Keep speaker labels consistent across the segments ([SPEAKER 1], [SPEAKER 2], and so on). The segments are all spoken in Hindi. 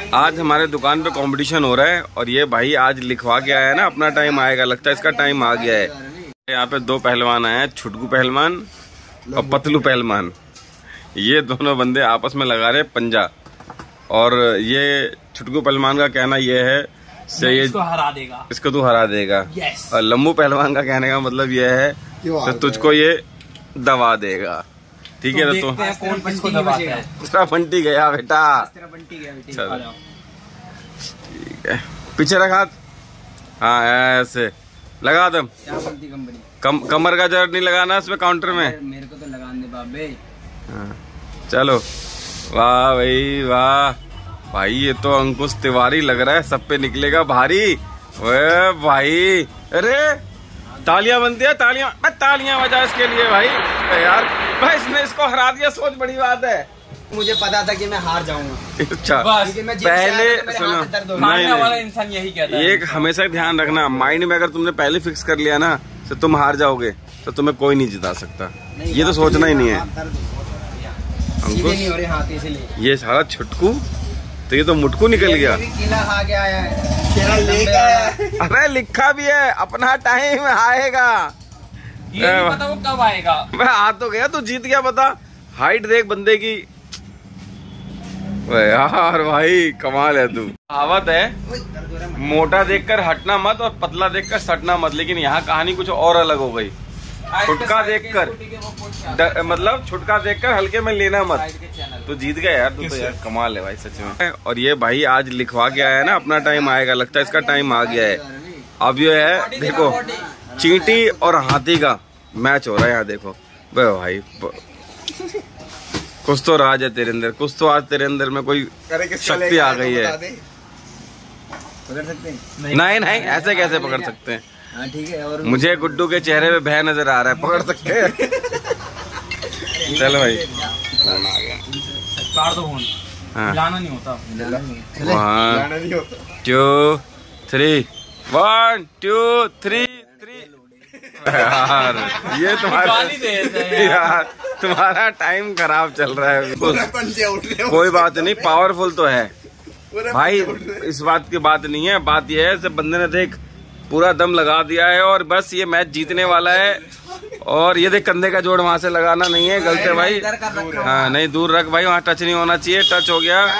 [SPEAKER 1] आज हमारे दुकान पे कंपटीशन हो रहा है और ये भाई आज लिखवा के आया है ना, अपना टाइम आएगा, लगता है इसका टाइम आ गया है। यहाँ पे दो पहलवान आए हैं, छुटकू पहलवान और पतलू पहलवान। ये दोनों बंदे आपस में लगा रहे पंजा और ये छुटकू पहलवान का कहना ये है से ये
[SPEAKER 2] इसको हरा देगा,
[SPEAKER 1] इसको तू हरा देगा। और लम्बू पहलवान का कहने का मतलब ये है कि तुझको ये दबा देगा। ठीक है, तो
[SPEAKER 2] कौन किसको दबाता है?
[SPEAKER 1] उसका बंटी गया बेटा। चलो ठीक है, पीछे रख हाथ। हाँ ऐसे लगा दम। कमर का जर नहीं लगाना इसमें काउंटर में।
[SPEAKER 2] मेरे को तो लगाने दे बाबे।
[SPEAKER 1] हाँ चलो, वाह भाई वाह। भाई ये तो अंकुश तिवारी लग रहा है, सब पे निकलेगा भारी। ओए भाई, अरे तालियां बनती है, तालियां। तालियां बजा इसके लिए भाई। यार भाई इसने इसको हरा दिया, सोच बड़ी बात है।
[SPEAKER 2] मुझे पता था कि मैं हार जाऊंगा।
[SPEAKER 1] अच्छा पहले सुनो,
[SPEAKER 2] हारने वाला इंसान यही कहता है।
[SPEAKER 1] एक हमेशा ध्यान रखना, माइंड में अगर तुमने पहले फिक्स कर लिया ना तो तुम हार जाओगे, तो तुम्हें कोई नहीं जिता सकता। ये तो सोचना ही नहीं है अंकुश। ये सारा छुटकू तो ये तो मुटकू निकल गया।
[SPEAKER 2] केला खा के आया है।
[SPEAKER 1] अरे लिखा भी है अपना टाइम आएगा।
[SPEAKER 2] ये नहीं पता वो कब आएगा।
[SPEAKER 1] मैं आ तो गया, तू जीत गया। बता हाइट देख बंदे की। यार भाई कमाल है तू। कहावत है, मोटा देखकर हटना मत और पतला देखकर सटना मत। लेकिन यहाँ कहानी कुछ और अलग हो गई। छुटका देखकर मतलब छुटका देखकर हल्के में लेना मत। तू जीत गया यार, तू तो यार कमाल है भाई सच में। और ये भाई आज लिखवा के आया है ना, अपना टाइम आएगा, लगता है इसका टाइम आ गया है। अब ये है देखो, चींटी और हाथी का मैच हो रहा है यहाँ। देखो भाई, कुछ तो राज है तेरे अंदर, कुछ तो आज तेरे अंदर में कोई शक्ति आ गई है।
[SPEAKER 2] पकड़ सकते हैं?
[SPEAKER 1] नहीं नहीं, ऐसे कैसे पकड़ सकते हैं?
[SPEAKER 2] हाँ ठीक है। और
[SPEAKER 1] मुझे गुड्डू के चेहरे पे भय नजर आ रहा है, पकड़ सकते हैं। चलो भाई, फोन आ गया।
[SPEAKER 2] काट दो फोन।
[SPEAKER 1] हाँ
[SPEAKER 2] लाना नहीं होता।
[SPEAKER 1] 1 2 3 1 2 3 यार ये यार तुम्हारा टाइम खराब चल रहा है। कोई बात नहीं, पावरफुल तो है भाई, इस बात की बात नहीं है। बात यह है सब बंदे ने देख पूरा दम लगा दिया है और बस ये मैच जीतने वाला है। और ये देख कंधे का जोड़ वहां से लगाना नहीं है, गलत है भाई। हाँ नहीं, दूर रख भाई, वहाँ टच नहीं होना चाहिए। टच हो गया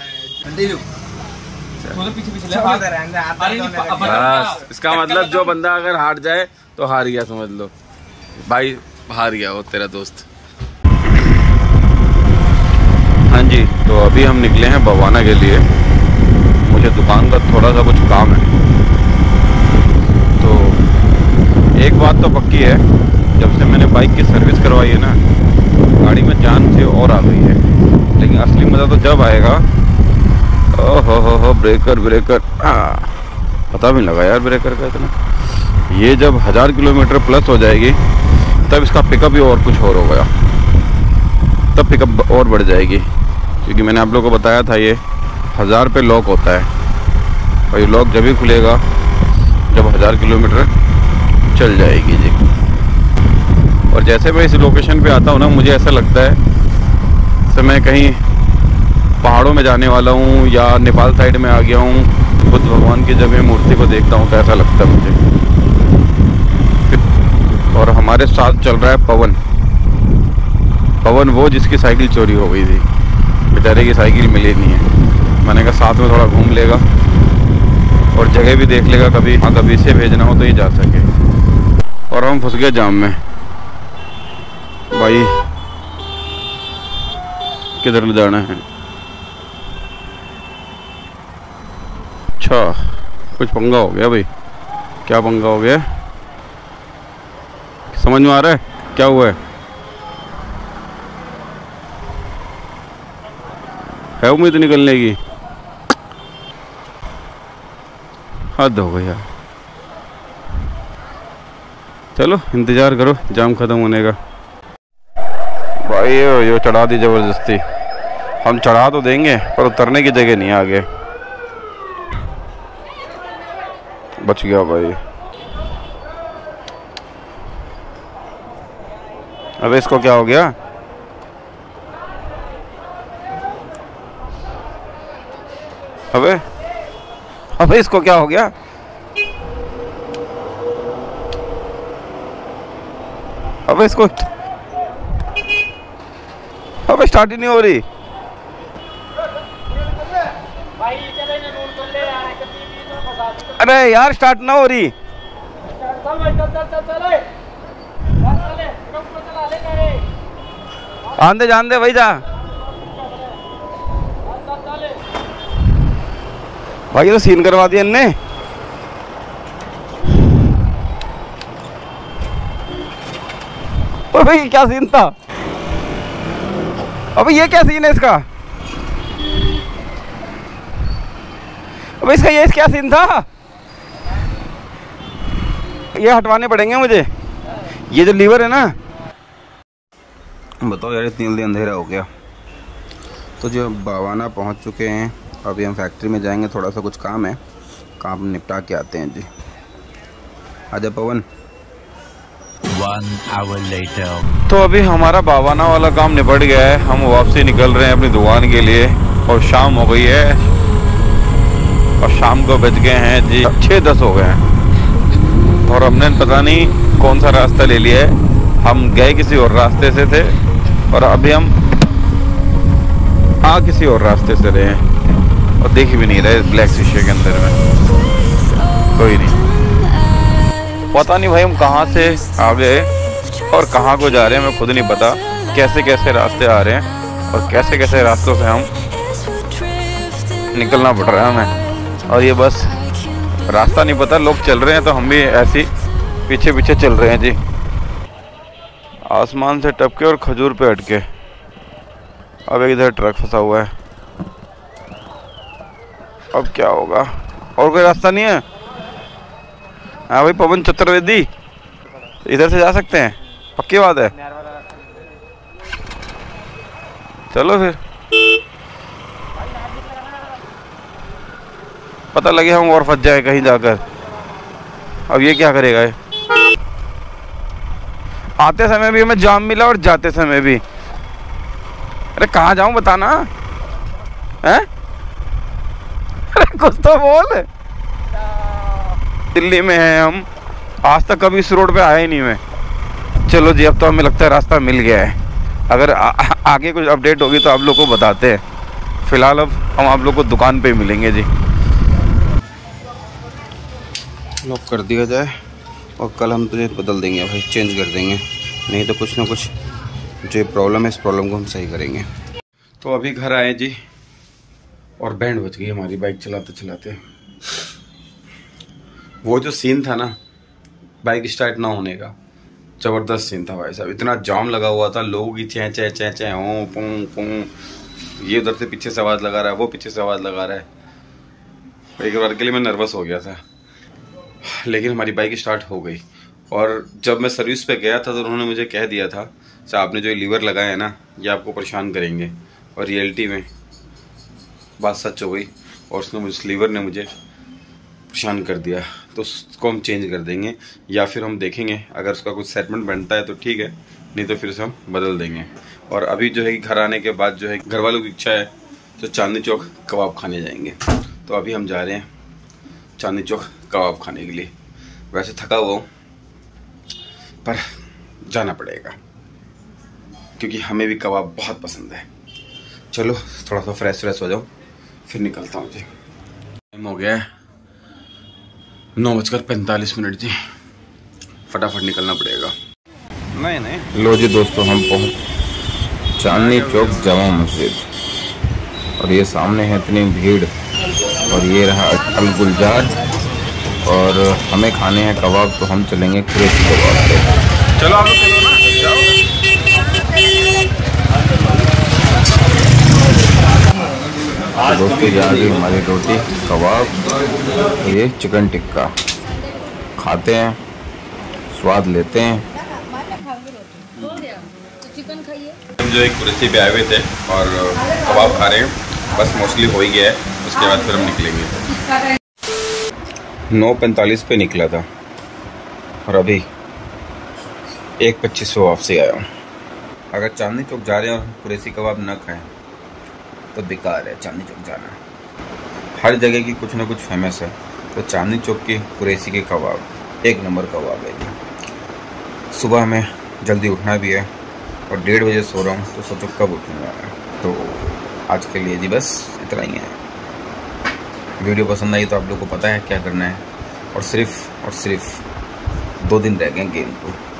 [SPEAKER 1] बस। इसका मतलब जो बंदा अगर हार जाए तो हार गया, समझ लो भाई, हार गया वो तेरा दोस्त। हाँ जी, तो अभी हम निकले हैं बवाना के लिए। मुझे दुकान का थोड़ा सा कुछ काम है। तो एक बात तो पक्की है, जब से मैंने बाइक की सर्विस करवाई है ना, गाड़ी में जान से और आ गई है। लेकिन असली मज़ा तो जब आएगा, ओहो हो ब्रेकर ब्रेकर, पता भी लगा यार ब्रेकर का इतना। ये जब 1000 किलोमीटर प्लस हो जाएगी तब इसका पिकअप भी और कुछ और हो गया, तब पिकअप और बढ़ जाएगी। क्योंकि मैंने आप लोगों को बताया था ये 1000 पे लॉक होता है और ये लॉक जब ही खुलेगा जब 1000 किलोमीटर चल जाएगी जी। और जैसे मैं इस लोकेशन पे आता हूँ ना, मुझे ऐसा लगता है जैसे मैं कहीं पहाड़ों में जाने वाला हूँ या नेपाल साइड में आ गया हूँ। बुद्ध भगवान की जब मैं मूर्ति को देखता हूँ तो ऐसा लगता है मुझे। और हमारे साथ चल रहा है पवन। पवन वो जिसकी साइकिल चोरी हो गई थी, बेचारे की साइकिल मिली नहीं है। मैंने कहा साथ में थोड़ा घूम लेगा और जगह भी देख लेगा, कभी हाँ कभी इसे भेजना हो तो ये जा सके। और हम फंस गए जाम में भाई, किधर जाना है? अच्छा कुछ पंगा हो गया भाई। क्या पंगा हो गया समझ में आ रहा है? क्या हुआ है उम्मीद निकलने की? हद हो गई यार। चलो इंतजार करो जाम खत्म होने का। भाई ये चढ़ा दी जबरदस्ती। हम चढ़ा तो देंगे पर उतरने की जगह नहीं है आगे। बच गया भाई। अबे इसको क्या हो गया? अबे अबे इसको क्या हो गया? अबे इसको, अबे स्टार्ट ही नहीं हो रही। अरे यार स्टार्ट ना हो रही। आंदे जान दे भाई जा। भाई तो सीन करवा दिया इनने। ओ भाई क्या सीन था? अबे ये क्या सीन है इसका? अबे इसका ये क्या सीन था? ये हटवाने पड़ेंगे मुझे, ये जो लीवर है ना। बताओ यार इतनी जल्दी अंधेरा हो गया। तो जो बावाना पहुंच चुके हैं, अभी हम फैक्ट्री में जाएंगे, थोड़ा सा कुछ काम है, काम निपटा के आते हैं जी। आजा पवन।
[SPEAKER 3] 1 hour later.
[SPEAKER 1] तो अभी हमारा बावाना वाला काम निपट गया है, हम वापसी निकल रहे हैं अपनी दुकान के लिए और शाम हो गई है और शाम को बज गए हैं जी 6:10 हो गए हैं और हमने पता नहीं कौन सा रास्ता ले लिया है। हम गए किसी और रास्ते से थे और अभी हम आ किसी और रास्ते से रहे हैं और देख भी नहीं रहे ब्लैक शीशे के अंदर में। कोई नहीं, पता नहीं भाई हम कहाँ से आ गए और कहाँ को जा रहे हैं, हमें खुद नहीं पता। कैसे कैसे रास्ते आ रहे हैं और कैसे कैसे रास्तों से हम निकलना पड़ रहा है हमें। और ये बस रास्ता नहीं पता, लोग चल रहे हैं तो हम भी ऐसे पीछे पीछे चल रहे हैं जी। आसमान से टपके और खजूर पे अटके। अब एक इधर ट्रक फंसा हुआ है, अब क्या होगा? और कोई रास्ता नहीं है? हाँ भाई पवन चतुर्वेदी, इधर से जा सकते हैं, पक्की बात है? चलो फिर, पता लगे हम और फंस जाए कहीं जाकर। अब ये क्या करेगा ये? आते समय भी हमें जाम मिला और जाते समय भी। अरे कहाँ जाऊं बताना है? अरे कुछ तो बोल। दिल्ली में है हम, आज तक कभी इस रोड पे आए ही नहीं मैं। चलो जी अब तो हमें लगता है रास्ता मिल गया है। अगर आगे कुछ अपडेट होगी तो आप लोग को बताते हैं। फिलहाल अब हम आप लोग को दुकान पे ही मिलेंगे जी। लॉक कर दिया जाए और कल हम तुझे बदल देंगे भाई, चेंज कर देंगे, नहीं तो कुछ ना कुछ जो प्रॉब्लम है इस प्रॉब्लम को हम सही करेंगे। तो अभी घर आए जी और बैंड बज गई हमारी बाइक चलाते चलाते। वो जो सीन था ना बाइक स्टार्ट ना होने का, ज़बरदस्त सीन था भाई साहब। इतना जाम लगा हुआ था, लोगों की चै चै चै चै हों पुं पुं, ये उधर से पीछे से आवाज़ लगा रहा है, वो पीछे से आवाज़ लगा रहा है। एक बार के लिए मैं नर्वस हो गया था, लेकिन हमारी बाइक स्टार्ट हो गई। और जब मैं सर्विस पे गया था तो उन्होंने मुझे कह दिया था कि आपने जो लीवर लगाया है ना ये आपको परेशान करेंगे, और रियलिटी में बात सच हो गई और उसने उस लीवर ने मुझे परेशान कर दिया। तो उसको हम चेंज कर देंगे या फिर हम देखेंगे अगर उसका कुछ सेटमेंट बनता है तो ठीक है, नहीं तो फिर से हम बदल देंगे। और अभी जो है कि घर आने के बाद जो है घर वालों की इच्छा है तो चांदनी चौक कबाब खाने जाएंगे। तो अभी हम जा रहे हैं चांदनी चौक कबाब खाने के लिए। वैसे थका हुआ हूँ पर जाना पड़ेगा क्योंकि हमें भी कबाब बहुत पसंद है। चलो थोड़ा सा फ्रेश हो जाओ फिर निकलता हूँ जी। टाइम हो गया है 9:45 जी, फटाफट निकलना पड़ेगा। नहीं लो जी दोस्तों, हम पहुँच चांदनी चौक जामा मस्जिद और ये सामने है इतनी भीड़ और ये रहा अल गुलजार और हमें खाने हैं कबाब तो हम चलेंगे कुरैशी कबाब पे। चलो आप लोग चलो ना, जाओ। तो दोस्तों ये आ गई हमारी रोटी कबाब, ये चिकन टिक्का। खाते हैं, स्वाद लेते हैं। हम जो एक कुरैशी पे आए हुए थे और कबाब खा रहे हैं, बस मोस्टली हो ही गया है, उसके बाद फिर हम निकलेंगे। 9:45 पे निकला था और अभी 1:25 पे वापसी आया हूँ। अगर चांदनी चौक जा रहे हैं और कुरैशी कबाब न खाएं तो बेकार है चांदनी चौक जाना। हर जगह की कुछ ना कुछ फेमस है। तो चांदनी चौक की कुरैशी के कबाब एक नंबर कबाब है जी। सुबह हमें जल्दी उठना भी है और 1:30 बजे सो रहा हूँ, तो सोचो कब उठूँगा मैं। तो आज के लिए जी बस इतना ही है। वीडियो पसंद आई तो आप लोग को पता है क्या करना है, और सिर्फ 2 दिन रह गए गेम को।